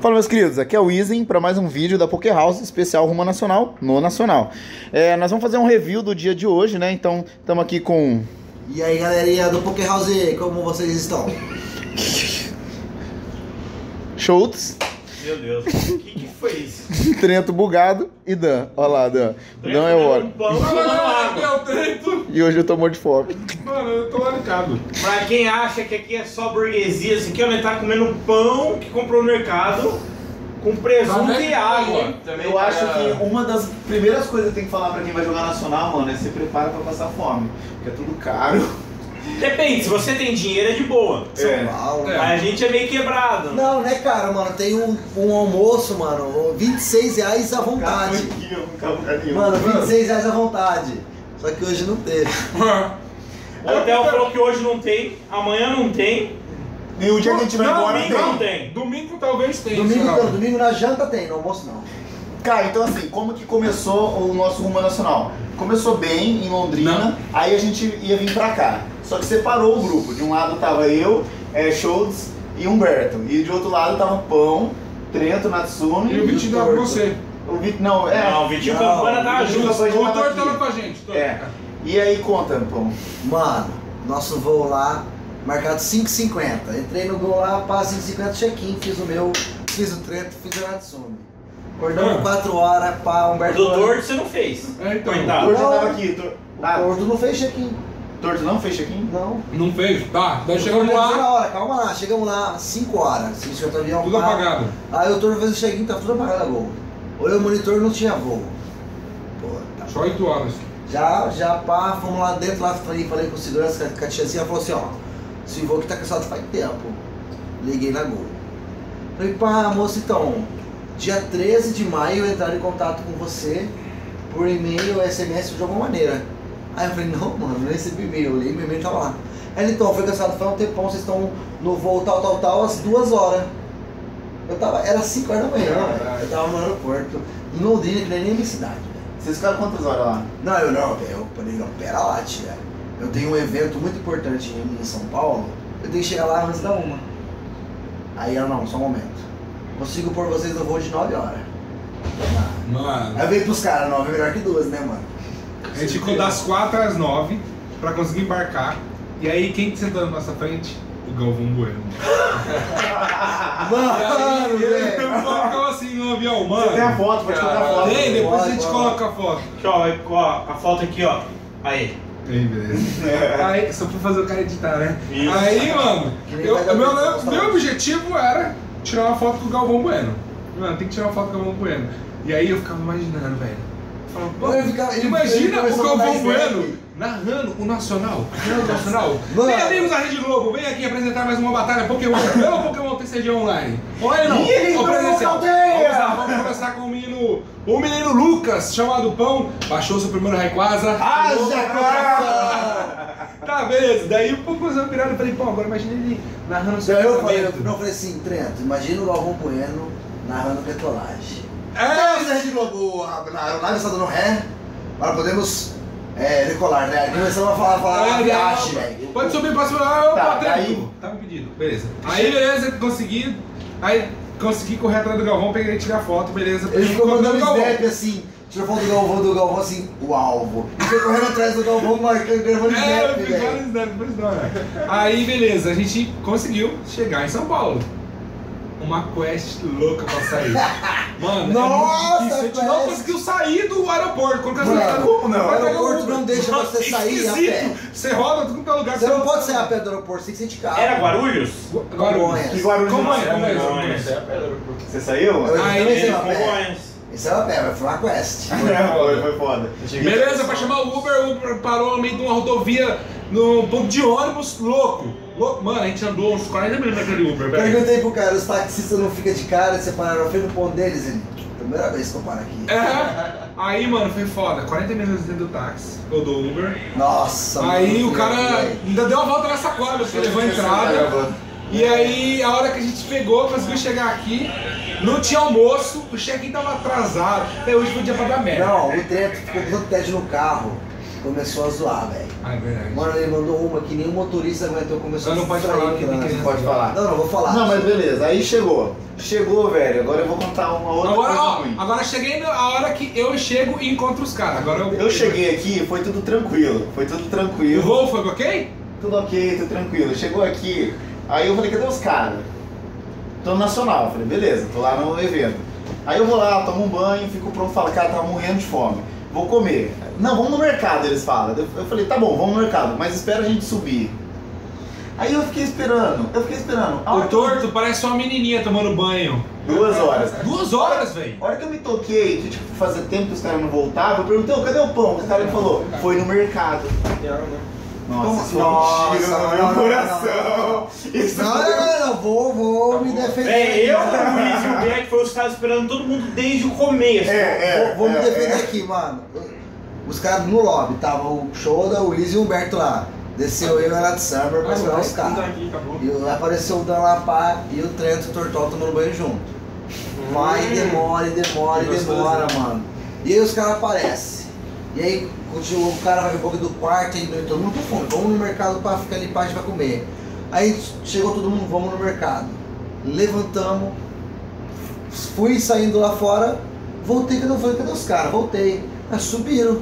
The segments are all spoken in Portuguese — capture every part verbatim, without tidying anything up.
Fala, meus queridos, aqui é o Izen para mais um vídeo da Poké House especial Rumo Nacional no Nacional. É, nós vamos fazer um review do dia de hoje, né? Então, estamos aqui com... E aí, galerinha do Poké House, como vocês estão? Schultz. Meu Deus, o que, que foi isso? Trento bugado e Dan. Olha lá, Dan. Dan é o óleo. E hoje eu tô morto de fome. Mano, eu tô laricado. Pra quem acha que aqui é só burguesia, isso aqui ó, nós tá comendo pão que comprou no mercado com presunto e água. Eu acho que uma das primeiras coisas que tem que falar pra quem vai jogar nacional, mano, é se prepara pra passar fome. Porque é tudo caro. Depende, se você tem dinheiro é de boa. São Paulo. É. A gente é meio quebrado. Não, né, cara, mano? Tem um, um almoço, mano, vinte e seis reais à vontade. Aqui, eu não tava lugar nenhum. Mano, vinte e seis reais à vontade. Só que hoje não teve. O hotel falou que hoje não tem, amanhã não tem. E o dia que a gente vai Não, embora domingo tem. não tem. Domingo talvez tenha. Domingo, sei lá. não, domingo na janta tem, no almoço não. Cara, então assim, como que começou o nosso Rumo Nacional? Começou bem em Londrina, Não. aí a gente ia vir pra cá. Só que separou o grupo. De um lado tava eu, é, Schultz e Humberto. E de outro lado tava Pão, Trento, Natsumi E o Vitinho tava com você. O Vit... Não, é. Não, o Vitinho Não, Campana tava o Vitinho junto. Campana já O tava doutor aqui. tava com a gente. Tô. É. E aí conta, Pão. Mano, nosso voo lá, marcado cinco e cinquenta. Entrei no gol lá, pá, cinco e cinquenta, check-in, fiz o meu, fiz o Trento, fiz o Natsumi. Acordamos Ah. quatro horas, pá, Humberto... Do torto você não fez. É, então. O Coitado. Torto já Não. tava aqui. Tor... O Ah, Torto não fez check-in. Torto não fez check-in? Não. Não fez? Tá, daí chegamos Na lá, hora, calma lá, chegamos lá cinco horas. Se o avião tudo pá. apagado. Aí o Torto fez o check-in, tá tudo apagado a gol. Olhei o monitor, não tinha voo. Pô, tá. Só oito horas. Já, já, pá, fomos lá dentro, lá falei, falei com o segurança, com a tiazinha, ela falou assim, ó, esse voo aqui tá cancelado faz tempo. Liguei na Gol. Falei, pá, moça, então, dia treze de maio eu entrar em contato com você por e-mail, S M S, de alguma maneira. Aí eu falei, não, mano, não recebi e-mail, eu olhei, meu e-mail tava lá. Ela, então, foi cancelado faz um tempão, vocês estão no voo tal, tal, tal, às duas horas. Eu tava, era cinco horas da manhã, velho. Eu tava no aeroporto, em Londrina, que não é nem a minha cidade, velho. Vocês ficaram quantas horas lá? Não, eu não, eu falei, não, pera lá, tia. Eu tenho um evento muito importante em, em São Paulo, eu tenho que chegar lá antes da uma. Aí ela, não, só um momento. Consigo pôr vocês no voo de nove horas. Mano, Aí eu veio pros caras, nove é melhor que duas, né, mano? a gente ficou das quatro às nove pra conseguir embarcar. E aí, quem que sentou na nossa frente? O Galvão Bueno. Mano, E aí, ele velho. só ficava assim no avião, mano. Você tem a foto, pode colocar a foto. Tem, depois a Pode, gente pode. coloca a foto. Aqui, ó, ó, a foto aqui, ó. Aí. Aí, beleza. Aí, só pra fazer o cara editar, né? Isso. Aí, mano, Que nem eu, vai dar meu, tempo, meu, Gustavo. meu objetivo era tirar uma foto com o Galvão Bueno. Mano, tem que tirar uma foto com o Galvão Bueno. E aí eu ficava imaginando, velho. Falava, pô, Ele ficava- ele- imagina ele o começou a Galvão dar Bueno snap. narrando o Nacional. O Nacional. Mano. Vem, amigos da Rede Globo, vem aqui apresentar mais uma batalha Pokémon. Pelo Pokémon T C G Online. Olha não, Ih, o não, presencial. não tem. Vamos lá, vamos começar com o menino, o menino Lucas, chamado Pão. Baixou seu primeiro Rayquaza. Ah, Tirou já pra coração. Tá, beleza. Daí o Pokémon virado, eu falei, pô, agora imagina ele narrando o seu Daí eu falei, eu, casamento. não, eu falei assim, Trento, imagina o Galvão Bueno narrando petrolagem. É, Então, a Rede Globo, a, a aeronave está dando ré, agora podemos é, decolar, né? Aí começamos a falar, falar É, a viagem, velho. pode subir pra cima. Ah, eu Tá, botei daí- tudo. Tava pedido. Beleza. Aí, beleza, consegui. Aí, consegui correr atrás do Galvão, peguei e tirar foto, beleza. Ele ficou mandando Galvão. snap assim, tirou foto do Galvão, do Galvão assim, o alvo. E foi correndo atrás do Galvão, marcando, gravando É, eu snap, fiz velho. vários snap, por isso não, né? Aí, beleza, a gente conseguiu chegar em São Paulo. Uma quest louca pra sair. Mano, Nossa, é muito difícil. A gente não quest. conseguiu sair do aeroporto. Quando Mano, como não? O Vai pegar aeroporto Uber. não deixa você sair a pé. Esquisito. Você roda tudo pra lugar. Você não pode sair a pé do aeroporto, você tem que ser de carro. Era Guarulhos? Congonhas. E Guarulhos Como não é? é? Como é? Congonhas. Você saiu? Eu Aí, também Ele sei a pé. Congonhas. Isso é a pé, mas foi uma quest. Foi, foi foda. Beleza, pra chamar o Uber, o Uber parou no meio de uma rodovia, no ponto de ônibus, louco. louco. Mano, a gente andou uns quarenta minutos naquele Uber, velho. Perguntei pro cara, os taxistas não ficam de cara, você pararam na frente do ponto deles, ele. Primeira vez que eu paro aqui. É, aí, mano, foi foda. quarenta minutos dentro do táxi, ou do Uber. Nossa, Aí mano, o cara velho. ainda deu uma volta nessa quadra, porque levou a entrada. E aí, a hora que a gente pegou, conseguiu chegar aqui, não tinha almoço, o check-in tava atrasado. Até hoje foi dia pra dar merda. Não, o Trento ficou com tanto tédio no carro. começou a zoar, velho. Ah, é verdade. Mano, ele mandou uma que nem o motorista aguentou, começou Você não a pode distrair, falar que né? tem criança. Pode falar. Não, não, vou falar. Não, mas beleza, aí chegou. Chegou, velho. Agora eu vou contar uma outra Agora, coisa ó, ruim. agora cheguei na hora que eu chego e encontro os caras. Agora eu. Eu cheguei aqui, foi tudo tranquilo. Foi tudo O tranquilo. voo foi ok? Tudo ok, tudo tranquilo. Chegou aqui, aí eu falei, cadê os caras? Tô no Nacional. Eu falei, beleza, tô lá no evento. Aí eu vou lá, tomo um banho, fico pronto, falo, cara, tava morrendo de fome. Vou comer. Não, vamos no mercado, eles falam. Eu falei, tá bom, vamos no mercado, mas espera a gente subir. Aí eu fiquei esperando, eu fiquei esperando. A hora O que eu- torto parece uma menininha tomando banho. Duas horas. Duas horas, velho. A hora que eu me toquei, que tipo, fazia tempo que os caras não voltavam, eu perguntei, "Ô, cadê o pão?" O cara me falou, foi no mercado. Nossa, isso Nossa, foi um tiro no não, meu não, coração. Isso Não, foi- não, não, não, vou, vou me defender. É, eu, aqui, o mano. Luiz e o Beck foi os caras esperando todo mundo desde o começo. É, é, Vou, vou me é, defender é. aqui, mano. Os caras no lobby, tava o Shoda, o Luiz e o Humberto lá. Desceu eu e o Ela de Summer pra esperar os caras. E apareceu o Dan Lapá e o Trento e o Tortol tomando banho junto. Vai, demora, e demora, e demora, mano. E aí os caras aparecem. E aí continua, o cara vai pro do quarto e todo mundo com fome. Vamos no mercado pra ficar ali, pra gente vai comer. Aí chegou todo mundo, vamos no mercado. Levantamos, fui saindo lá fora, voltei, cadê, eu falei, cadê os caras? Voltei. Aí subiram.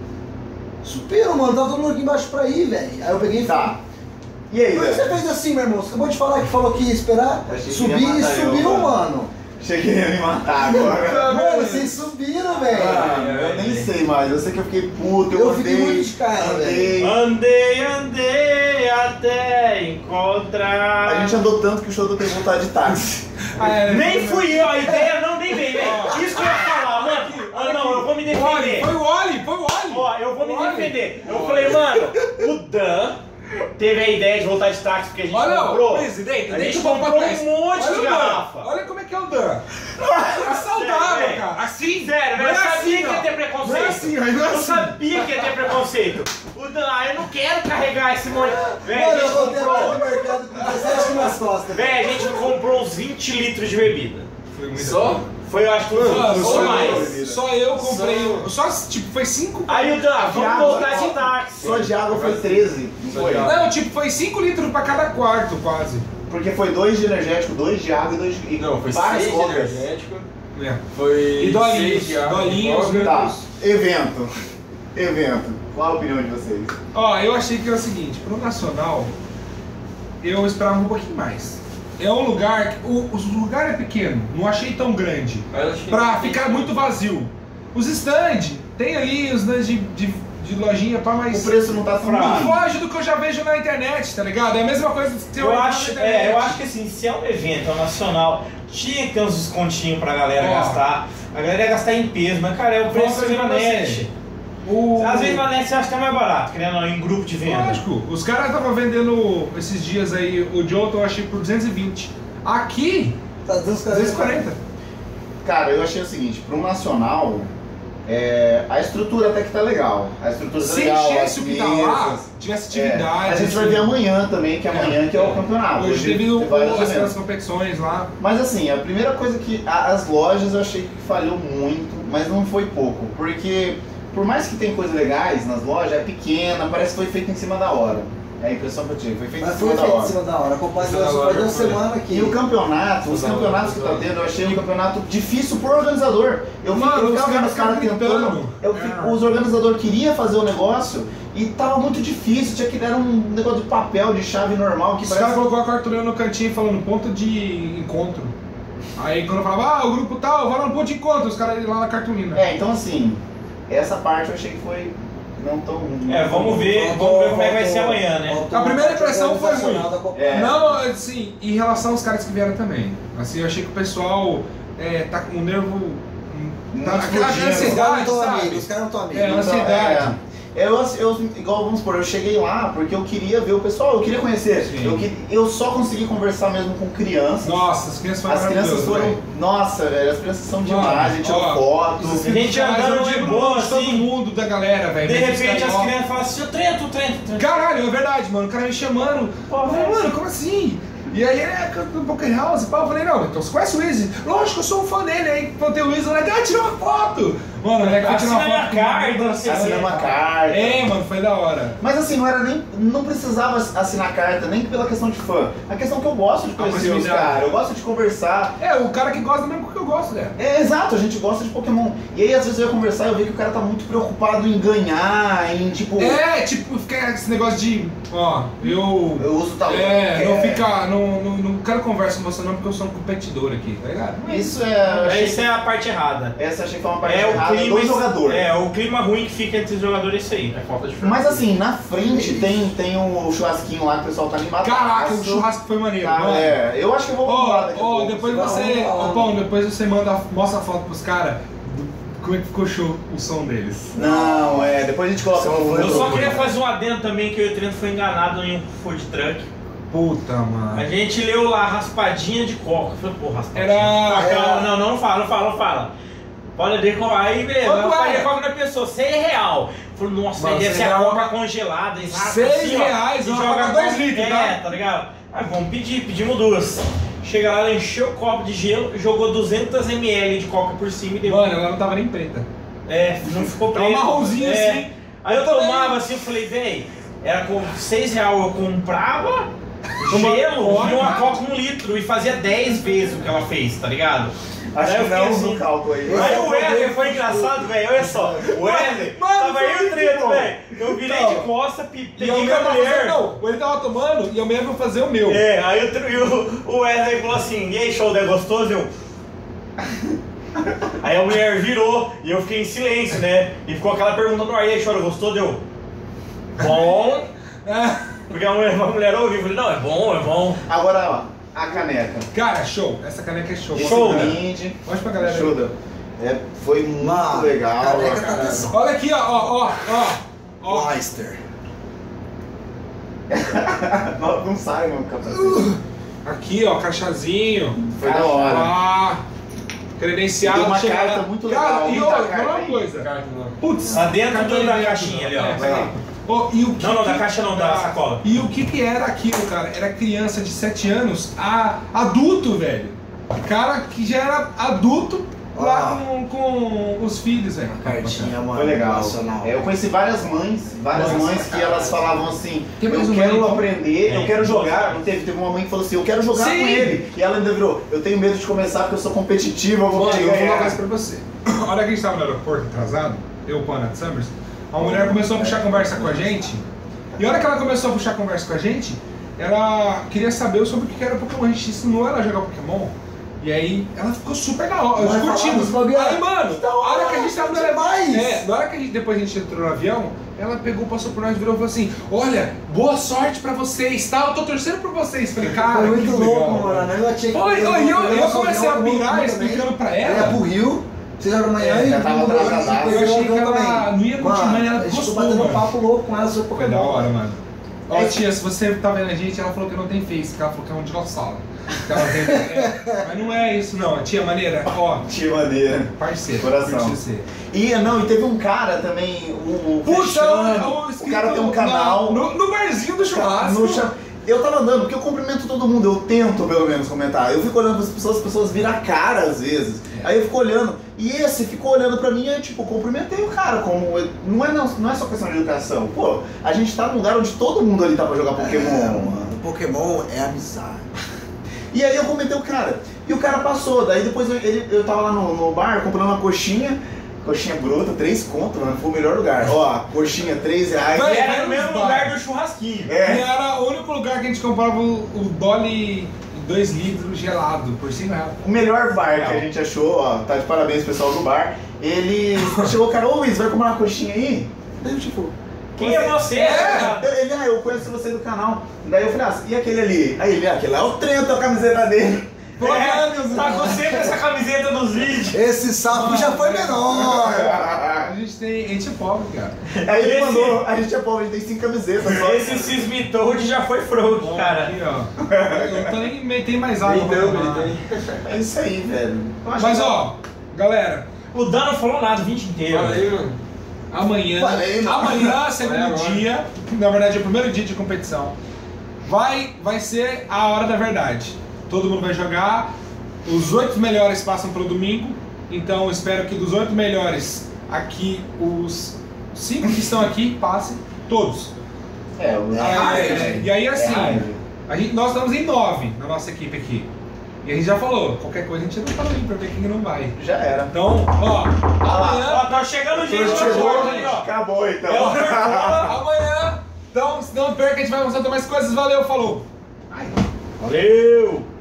Subiram, mano, tava todo mundo aqui embaixo pra ir, velho. Aí eu peguei e falei, Tá. E aí, por que você velho? fez assim, meu irmão? Você acabou de falar que falou que ia esperar? Achei que Subir ia e matar eu, subiu, mano. mano. Cheguei a me matar agora. Mano, vocês subiram, velho. Mano, eu nem sei mais, eu sei que eu fiquei puto, eu, Eu andei, fiquei muito de cara, andei. Andei, andei até encontrar. A gente andou tanto que o show do tem vontade de táxi. Ah, é, Nem fui eu, a ideia não nem veio, velho. Isso que eu ia falar, mano. Ah, não, eu vou me O Oli, defender. foi o Oli, foi o Oli. Ó, eu vou me Olha. defender. Eu falei, mano, o Dan teve a ideia de voltar de táxi porque a gente Olha, comprou. o presidente, A deixa gente eu pôr pra comprou trás. um monte Olha de o Dan, garrafa. olha como é que é o Dan. É saudável, Sério, cara. Assim, Sério, não eu é sabia assim, que ia ó. ter preconceito. Não é assim, mas não é Eu assim. sabia que ia ter preconceito. O Dan, ah, eu não quero carregar esse monte. Velho, Mano, a eu gente voltei lá comprou. no mercado com dezessete nas costas. Velho, a gente comprou uns vinte litros de bebida. Foi muito Só? Foi, eu acho que uns Mano, vinte, só, ou eu, mais. só eu comprei. um- Só, tipo, foi cinco. Aí o Dan, vamos água, voltar de ó. táxi. Só de água foi treze, não Só foi? de água. Não, tipo, foi cinco litros pra cada quarto, quase. Porque foi dois de energético, dois de água e dois de... e Não, foi várias seis de cocas. energético. É. Foi E dolinhos, seis de água, dolinhos, coca. Tá, evento. Evento. Qual a opinião de vocês? Ó, eu achei que era o seguinte, pro Nacional, eu esperava um pouquinho mais. É um lugar, que- o, o lugar é pequeno, não achei tão grande, Mas eu achei pra que- ficar muito vazio. Os stand, tem ali os stands de, de, de lojinha, pá, mas O preço não tá não fraco. foge do que eu já vejo na internet, tá ligado? É a mesma coisa que você Eu olhar na acho, internet. é, eu acho que assim, se é um evento, é um nacional, tinha que ter uns descontinhos pra galera Ó. gastar. A galera ia gastar em peso, mas cara, é o preço Vamos que você vê na fazer pra net. O... Às vezes na net você acha que é mais barato, querendo ou não, em grupo de venda. Lógico, os caras estavam vendendo esses dias aí, o Johto eu achei por duzentos e vinte. Aqui, Tá duzentos duzentos e quarenta. Cara, eu achei o seguinte, pro nacional, é, a estrutura até que tá legal. A estrutura tá Se legal, enchesse as o que tá lá, mesas. tivesse É, atividade. a gente vai assim. ver amanhã também, que amanhã que é o campeonato. Hoje teve o, vários o, as eventos. competições lá. Mas assim, a primeira coisa que a- as lojas eu achei que falhou muito, mas não foi pouco, porque por mais que tem coisas legais nas lojas, é pequena, parece que foi feito em cima da hora. É a impressão que eu tive, foi feito em Mas cima foi da feito em hora. cima da hora. Acompanha Cima da só hora faz uma foi. semana aqui. E o campeonato, os Foi da hora, campeonatos que foi tá da hora. tendo, eu achei um campeonato difícil pro organizador. Eu, Mano, fico, eu os ficava vendo caras os caras ficam tentando, gritando. eu fico- É. os organizadores queriam fazer o negócio e tava muito difícil, tinha que dar um negócio de papel, de chave normal, que Os parece... caras colocou a cartolina no cantinho falando ponto de encontro. Aí quando eu falava, ah, o grupo tal, vai lá no ponto de encontro, os caras iam lá na cartolina. É, então assim, essa parte eu achei que foi não tão... É, vamos ver, vamos ver como é que vai ser amanhã, né? A primeira impressão foi ruim. É. Não, assim, em relação aos caras que vieram também. Assim, eu achei que o pessoal é, tá com o nervo. Tá, Muito aquela explodindo. Os caras não ansiedade, estão sabe? amigos, os caras não estão amigos. É, Então, ansiedade. é, eu, eu, igual, vamos supor, eu cheguei lá porque eu queria ver o pessoal, eu queria conhecer. Sim. Eu, que- eu só consegui conversar mesmo com crianças. Nossa, as crianças foram As crianças maravilhosas, foram. velho. Nossa, velho, as crianças são Mano, demais, a gente tirou ó, foto. Os A gente andando eu de digo boa, de todo assim. mundo da galera, velho. De Mas os repente caras, as ó, crianças falam assim, o Trento, o Trento, o Trento. Caralho, é verdade, mano. O cara me chamando. Pô, Eu falei, velho. mano, como assim? E aí ele é do Poker House e pá, eu falei, não, então você conhece o Wiz? Lógico, eu sou um fã dele. Aí contei o Wiz, o moleque, ah, tirou uma foto. Mano, o moleque foi tirar uma Assina foto. minha carta, Assina assim. uma carta. É, mano, foi da hora. Mas assim, não era nem. Não precisava assinar carta, nem pela questão de fã. A questão que eu gosto de conhecer os proximidade. caras, eu gosto de conversar. É, o cara que gosta mesmo que eu gosto, né? É, exato, a gente gosta de Pokémon. E aí, às vezes, eu ia conversar e eu vi que o cara tá muito preocupado em ganhar, em tipo. É, tipo, fica esse negócio de, ó, eu... Eu uso tal. É, não fica, não, não, não quero conversar com você não, porque eu sou um competidor aqui, tá ligado? Isso é. eu achei- Essa é a parte errada. Essa achei que foi uma parte É o errada clima. do jogador. É, o clima ruim que fica entre os jogadores, isso aí. É falta de Mas assim, na frente tem, tem o churrasquinho lá que o pessoal tá animado. Caraca, o churrasco foi maneiro, Tá, mano. é, eu acho que eu vou Ó, daqui a ó, pouco. depois Vamos você, lá. ô Pão, depois você manda, mostra a foto pros caras do- como é que ficou show o som deles. Não, é, depois a gente coloca no Eu só no- queria fazer um adendo também que eu e o Trento foi enganado em um food truck. Puta, mano. A gente leu lá raspadinha de coca. Eu falei, pô, raspadinha. Era- Ah, calma, não, não fala, não fala, não fala. Pode ler com aí, beleza. Quanto Raspadinha é? de coca na pessoa, seis real. Falei, nossa, Mano, aí deve seis ser a real, coca mas- congelada. E raspa Seis assim, ó, reais, e uma joga coca dois com- litros, é, tá? tá ligado? Ah, vamos pedir, pedimos duas. Chega lá, ela encheu o copo de gelo, jogou duzentos mililitros de coca por cima e deu. Mano, ela não tava nem preta. É, não ficou Tá preto. um marronzinho É. assim. Aí eu Eu também. tomava assim, eu falei, véi, era com seis reais eu comprava Uma gelo coca. e uma coca um litro e fazia dez vezes o que ela fez, tá ligado? Acho Aí eu que não fiquei no assim. cálculo aí. Aí o Wesley foi engraçado, velho, olha só. O Wesley, Mano, tava foi aí o muito treino, bom. velho. Eu virei Não. de costa, pi- E eu peguei com mesmo a tava fazendo, mulher. não, ele tava tomando e eu mesmo vou fazer o meu. É, aí o, tre- e o, o Wesley falou assim, e aí, show, é gostoso? Eu... Aí a mulher virou e eu fiquei em silêncio, né? E ficou aquela pergunta no ar, e aí, show, gostou? Deu, bom. É. Porque a mulher, a mulher ouviu e falei, não, é bom, é bom. Agora, ó, a caneca. Cara, show. Essa caneca é show. Show, Mostra, né? galera. Brinde. Mostra pra galera. aí. Ajuda. É, foi muito Mano, legal. caneca cara. tá atenção. Olha aqui, ó, ó, ó, ó. ó. Leicester. não, não sai no capacete. Aqui, ó, cachazinho. Foi da hora. Ah, credenciado. Deu uma chega carta lá. muito Cara, legal, e muita ó, carta fala uma aí. coisa. Putz, Tá dentro carta do- da dentro. caixinha ali, ó. É, Vai lá. Ó, e o que Não, não, que- da caixa não, da sacola. E o que que era aquilo, cara? Era criança de sete anos a adulto, velho. Cara que já era adulto lá Ah. com, com os filhos, velho. Cartinha, mano. Foi legal. Nacional. É, eu conheci várias mães, várias Nossa, mães que cara. elas falavam assim, Tem mais eu um quero aí, então? aprender, É, eu quero tem jogar. duas. Não teve, teve uma mãe que falou assim, eu quero jogar Sim. com ele. E ela ainda virou, eu tenho medo de começar porque eu sou competitiva, eu vou Mano, querer eu vou falar uma ganhar. coisa pra você. A hora que a gente tava no aeroporto atrasado, eu, o Pana de Summers, a mulher começou a puxar conversa com a gente. E a hora que ela começou a puxar conversa com a gente, ela queria saber sobre o que era Pokémon. A gente ensinou ela a jogar Pokémon. E aí ela ficou super da hora, Vai falar curtindo. dos bagulho. Aí, mano, Que da a hora hora, que a gente tava no demais. É, na hora que a gente, depois a gente entrou no avião, ela pegou, passou por nós e virou e falou assim: olha, boa sorte pra vocês, tá? Eu tô torcendo por vocês. Falei, cara, Foi que muito legal, louco, mano. Eu tinha que. Oi, oi, eu, eu só comecei a vi um pirar também. explicando pra Ela ia ela. pro Rio, vocês jogaram amanhã É, e já tava depois atrasadaço. eu Eu achei que joguei ela também. não ia continuar, Mano, e ela a gente gostou, ficou batendo mano. papo louco com ela sobre Foi Pokémon. da hora, mano. Ó, É. tia, se você tá vendo a gente, ela falou que não tem face, que ela falou que é um dinossauro. Que ela tem- é, mas não é isso, não. Tia maneira, ó, Que maneira. parceiro. Coração. curte você. E não, e teve um cara também, o, o Puxa, Cristiano, o, o cara tem um canal. No, no barzinho do churrasco. No cha- Eu tava andando, porque eu cumprimento todo mundo, eu tento pelo menos comentar. Eu fico olhando para as pessoas, as pessoas viram a cara às vezes. É. Aí eu fico olhando. E esse ficou olhando pra mim e eu, tipo, cumprimentei o cara. Como. Não é, não, não é só questão de educação. Pô, a gente tá num lugar onde todo mundo ali tá pra jogar Pokémon. É, mano. Pokémon é amizade. E aí eu comentei o cara. E o cara passou. Daí depois eu, ele, eu tava lá no, no bar comprando uma coxinha. Coxinha bruta, três conto, mano. Foi o melhor lugar. Ó, coxinha, três reais. Vai. E era no Vai mesmo nos lugar bar. do churrasquinho. E É. era o único lugar que a gente comprava o, o Dolly dois litros gelado, por cinco reais. O melhor bar que a gente achou, ó, tá de parabéns pessoal do bar. Ele chegou o cara, ô Luiz, vai comprar uma coxinha aí? Daí eu tipo, Quem é você? É, ele, ah, eu conheço você do canal. Daí eu falei, ah, e aquele ali? Aí ele, ah, aquele lá é o Trento, a camiseta dele. É, tá com sempre essa camiseta nos vídeos. Esse sapo já foi menor. A gente tem. A gente é pobre, cara. Aí ele Esse- mandou, a gente é pobre, a gente tem cinco camisetas só. Esse Cisme Toad já foi fraude, cara. Aqui, ó. Eu tô nem metendo mais água. pra tomar. É isso aí, velho. Eu acho Mas que- ó, galera, O Dan não falou nada o vídeo inteiro. amanhã. Falei, mano. Amanhã, segundo dia, na verdade é o primeiro dia de competição. vai, vai ser a hora da verdade. Todo mundo vai jogar, os oito melhores passam pro domingo, então eu espero que dos oito melhores aqui, os cinco que estão aqui passem todos. É, o Ah, é, e aí assim, é a gente, nós estamos em nove na nossa equipe aqui. E a gente já falou, qualquer coisa a gente não fala aí pra ver quem não vai. Já era. Então, ó, amanhã. Ó, tá chegando gente no Chegou, short ali, ó. acabou então. É o Nervola. Amanhã. Então, se não perca, a gente vai mostrar mais coisas. Valeu, falou. Ai. Valeu!